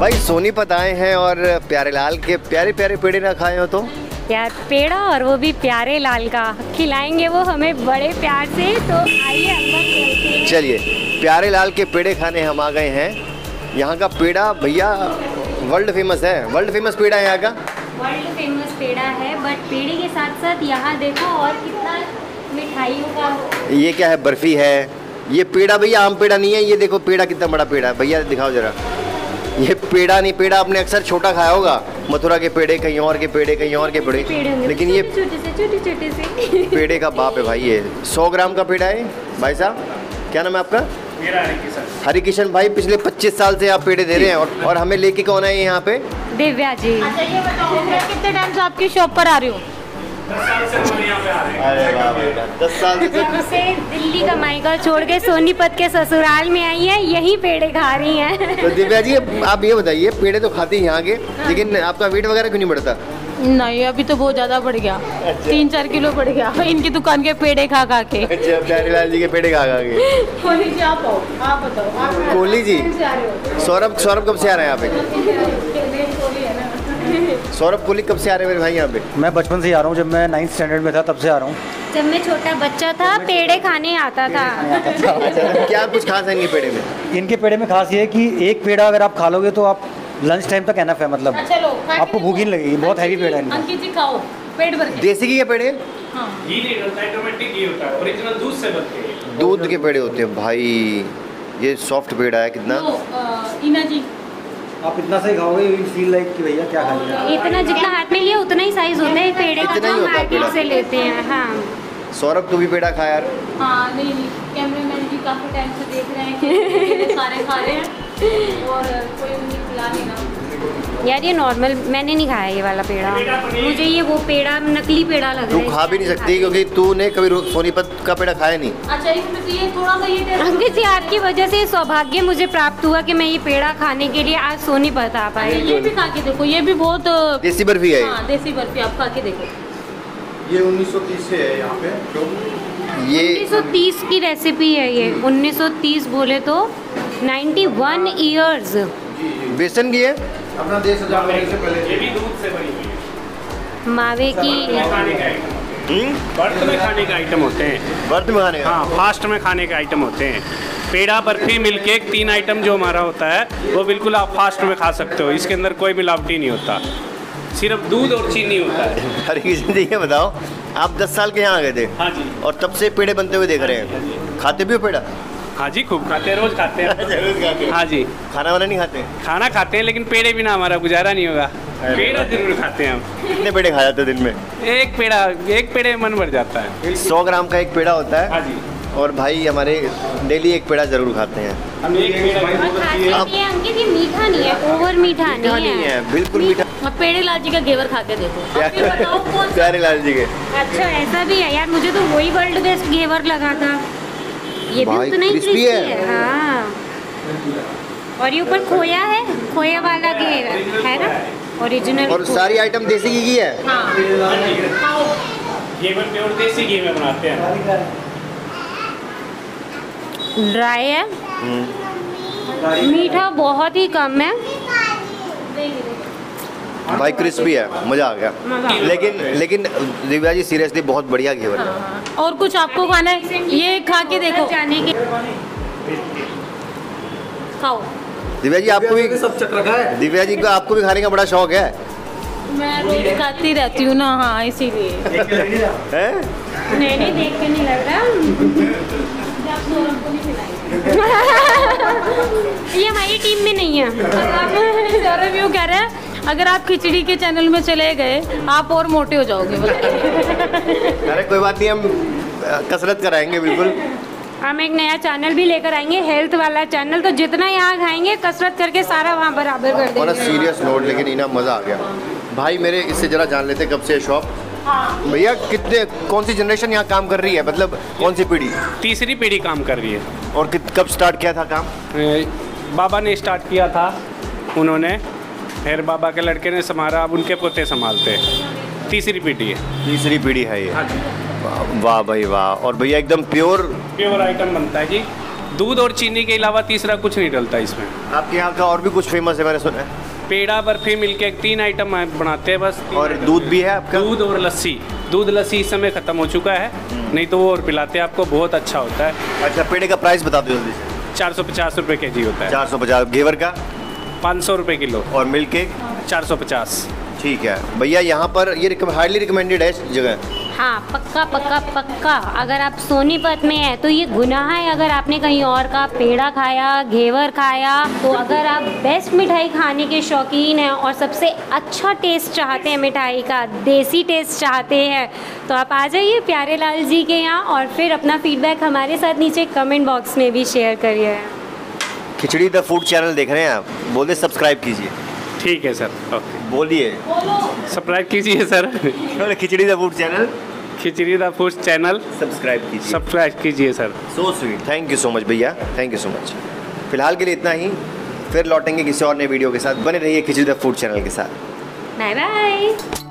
भाई सोनीपत आए हैं और प्यारे लाल के प्यारे प्यारे पेड़े ना खाए हो तो यार पेड़ा, और वो भी प्यारे लाल का खिलाएंगे वो हमें बड़े प्यार से। तो आइए अंदर चलते हैं। चलिए प्यारे लाल के पेड़े खाने हम आ गए हैं। यहाँ का पेड़ा भैया वर्ल्ड फेमस है, वर्ल्ड फेमस पेड़ा है यहाँ का। वर्ल्ड फेमस पेड़ा है, बट पेड़े के साथ साथ यहाँ देखो और कितना मिठाइयों का। ये क्या है, बर्फी है। ये पेड़ा भैया आम पेड़ा नहीं है, ये देखो पेड़ा कितना बड़ा पेड़ा है। भैया दिखाओ जरा, ये पेड़ा नहीं, पेड़ा आपने अक्सर छोटा खाया होगा, मथुरा के पेड़े, कहीं और के पेड़े, कहीं और के पेड़े, लेकिन ये छोटे से पेड़े का बाप है भाई। ये 100 ग्राम का पेड़ा है। भाई साहब क्या नाम है आपका? मेरा हरिकिशन भाई। पिछले 25 साल से आप पेड़े दे रहे हैं और हमें लेके कौन है यहाँ पे? दिव्या जी। अच्छा ये बताओ, मैं कितने टाइम से आपकी शॉप पर आ रही हूँ? 10 साल से हम यहाँ पे आ रहे हैं। अरे वाह बेटा, 10 साल से। जब से दिल्ली का मायका छोड़ के सोनीपत के ससुराल में आई है, यही पेड़े खा रही हैं। तो दिव्या जी आप ये बताइए, पेड़े तो खाते हैं यहाँ के, लेकिन आपका वेट वगैरह क्यों नहीं बढ़ता? नहीं अभी तो बहुत ज़्यादा बढ़ गया। 3-4 किलो बढ़ गया इनकी दुकान के पेड़े खा खा के। अच्छा, प्यारे लाल जी के पेड़े खा खा के। कोहली जी आप आओ, आप बताओ। कोहली जी, सौरभ कब से आ रहे हैं यहाँ पे? सौरभ कोहली कब से आ रहे हैं मेरे भाई यहाँ पे? मैं बचपन से ही आ रहा हूँ, जब मैं 9th स्टैंडर्ड में था तब से आ रहा हूँ। जब मैं छोटा बच्चा था पेड़े खाने आता था। क्या कुछ खास है इनके पेड़े में? इनके पेड़े में खास ये है कि एक पेड़ा अगर आप खा लोगे तो आप लंच टाइम तक एनफ है, मतलब चलो आपको भूख ही नहीं लगेगी। बहुत हैवी पेड़ा है इनका। अंकित जी खाओ पेट भर के। देसी घी के पेड़े? हाँ घी नहीं डलता है, ऑटोमेटिक घी होता है, ओरिजिनल दूध से बनते हैं। दूध के पेड़े होते हैं भाई। ये सॉफ्ट पेड़ा है कितना। इना जी आप इतना सही खाओगे, यू फील लाइक कि भैया क्या खा लिया। इतना जितना हाथ में लिया उतना ही साइज होता है पेड़े का, इतना जो ही होता है मार्केट पेड़ा। से लेते हैं। हाँ सौरभ तू भी पेड़ा खा यार। हाँ नहीं कैमरामैन जी काफ़ी टाइम से देख रहे हैं कि सारे खा रहे हैं और कोई उन्हें खिला नहीं रहा। यार ये नॉर्मल मैंने नहीं खाया ये वाला पेड़ा, मुझे ये वो पेड़ा नकली पेड़ा लग तू रहा है। खा भी नहीं सकती क्योंकि तूने कभी सोनीपत का पेड़ा खाया नहीं। अच्छा इसमें तो ये थोड़ा सा ये अंकित जी आपकी वजह से सौभाग्य मुझे प्राप्त हुआ कि मैं ये पेड़ा खाने के लिए आज सोनीपत आ पाई। ये भी खा के देखो, ये भी बहुत देसी बर्फी है ये। हाँ देसी बर्फी आप खा के देखो। ये 1930 से है यहाँ पे। ये 1930 की रेसिपी है ये। 1930 बोले तो 91 इयर्स। बेसन की है। अपना देश आजाद होने से पहले। ये भी दूध से बनी हुई है। मावे की खाने का आइटम, व्रत में खाने का आइटम होते हैं। व्रत में खाने का? हाँ फास्ट में खाने का आइटम होते हैं। Peda, barfi, milk cake, 3 item जो हमारा होता है वो बिल्कुल आप फास्ट में खा सकते हो। इसके अंदर कोई मिलावटी नहीं होता, सिर्फ दूध और चीनी होता है। हरिकिशन जी ये बताओ, आप 10 साल के यहाँ आ गए थे? हाँ जी। और तब से पेड़े बनते हुए देख रहे हैं। खाते भी हो पेड़ा? हाँ जी खूब खाते हैं, रोज खाते हैं। हाँ जी खाना वाना नहीं खाते? खाना खाते हैं, लेकिन पेड़े बिना हमारा गुजारा नहीं होगा। पेड़ा जरूर खाते हैं हम। कितने पेड़े खा जाते हो दिन में? एक पेड़े मन भर जाता है। 100 ग्राम का एक पेड़ा होता है। हाँ जी। और भाई हमारे डेली एक पेड़ा जरूर खाते हैं। हम एक पेड़ा और खासियत ये अंकित, ये मीठा नहीं है, ओवर मीठा नहीं है। बिल्कुल मीठा। अब पेड़े लाल जी का घेवर खा के देखो। आप ये बताओ कौन सा। प्यारे लाल जी के। अच्छा ऐसा भी है यार, मुझे तो वही वर्ल्ड बेस्ट घेवर लगा था। ये भी भाई, उतना ही crispy क्रिस्पी है। है। हाँ और ये ऊपर खोया है, खोया वाला घेवर है ना, ओरिजिनल। और सारी आइटम देसी घी की है। हाँ खाओ। घेवर प्योर देसी घी में बनाते हैं। ड्राई है, मीठा बहुत ही कम है। भाई क्रिस्पी है, मजा आ गया। मजा आ गया। लेकिन दिव्या जी सीरियसली बहुत बढ़िया घेवर है। और कुछ आपको खाना है ये खा के देखो। जाने के खाओ। दिव्या जी आपको भी सब चट रखा है। दिव्या जी को आपको भी खाने का बड़ा शौक है? मैं रोज खाती रहती हूँ ना, हाँ इसीलिए। हैं? नहीं देख के नहीं लग रहा। ये हमारी टीम में नहीं है। सौरभ यूँ कह रहे हैं अगर आप खिचड़ी के चैनल में चले गए आप और मोटे हो जाओगे। अरे कोई बात नहीं, हम कसरत कराएंगे बिल्कुल। हम एक नया चैनल भी लेकर आएंगे, हेल्थ वाला चैनल। तो जितना यहाँ खाएंगे कसरत करके सारा वहाँ बराबर कर और देंगे। सीरियस नोट, लेकिन इना मज़ा आ गया भाई मेरे। इससे जरा जान लेते कब से शॉप। भैया कौन सी जनरेशन यहाँ काम कर रही है, मतलब कौन सी पीढ़ी? तीसरी पीढ़ी काम कर रही है। और कब स्टार्ट किया था काम? बाबा ने स्टार्ट किया था उन्होंने, फिर बाबा के लड़के ने संभाला, अब उनके पोते संभालते हैं। तीसरी पीढ़ी है। तीसरी पीढ़ी है ये। हाँ जी। वाह भाई वाह। और भैया एकदम प्योर आइटम बनता है जी। दूध और चीनी के अलावा तीसरा कुछ नहीं डलता इसमें। आपके यहाँ का और भी कुछ फेमस है मैंने सुना है? Peda, barfi, milk cake, 3 item बनाते हैं बस। और दूध भी है आपका? दूध और लस्सी। दूध लस्सी इस समय ख़त्म हो चुका है, नहीं तो वो और पिलाते हैं आपको, बहुत अच्छा होता है। अच्छा, पेड़े का प्राइस बता दो जल्दी से। 450 रुपये केजी होता है। 450। घेवर का? 500 रुपये किलो। और मिल्क केक? 450। ठीक है भैया, यहाँ पर ये हाईली रिकमेंडेड है इस जगह। हाँ, पक्का पक्का पक्का। अगर आप सोनीपत में है तो ये गुनाह है अगर आपने कहीं और का पेड़ा खाया, घेवर खाया। तो अगर आप बेस्ट मिठाई खाने के शौकीन हैं और सबसे अच्छा टेस्ट चाहते हैं मिठाई का, देसी टेस्ट चाहते हैं, तो आप आ जाइए प्यारे लाल जी के यहाँ और फिर अपना फीडबैक हमारे साथ नीचे कमेंट बॉक्स में भी शेयर करिए। खिचड़ी द फूड चैनल देख रहे हैं आप, बोलिए सब्सक्राइब कीजिए। ठीक है सर, ओके। बोलिए सब्सक्राइब कीजिए sir. Khichdi the food channel, Khichdi the food channel subscribe कीजिए। सब्सक्राइब कीजिए sir. So sweet, thank you so much भैया, थैंक यू सो मच। फिलहाल के लिए इतना ही, फिर लौटेंगे किसी और नए वीडियो के साथ। बने रहिए खिचड़ी द फूड चैनल के साथ। Bye bye.